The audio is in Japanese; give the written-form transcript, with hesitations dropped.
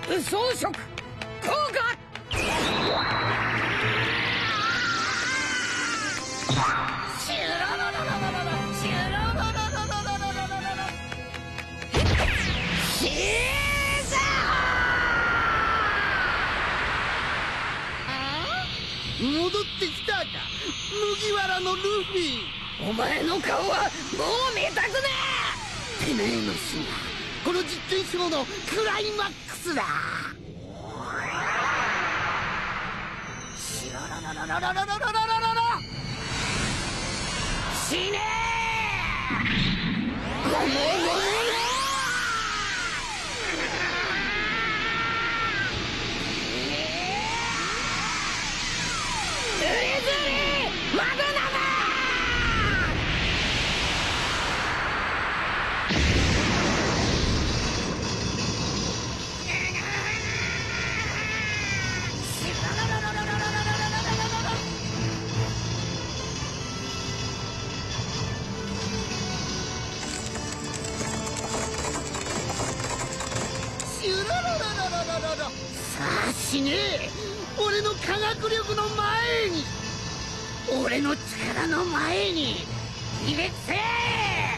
装飾効果。シュロロロロロロロシュロロロロロロロロロシーザー。戻ってきたか、麦わらのルフィ。 お前の顔はもう見たくねえ。てめえの死がこの実験ショーのクライマックスだ。シロロロロロロロロロロロロ死ねー。 さあ死ねえ。俺の科学力の前に、俺の力の前にひれ伏せー。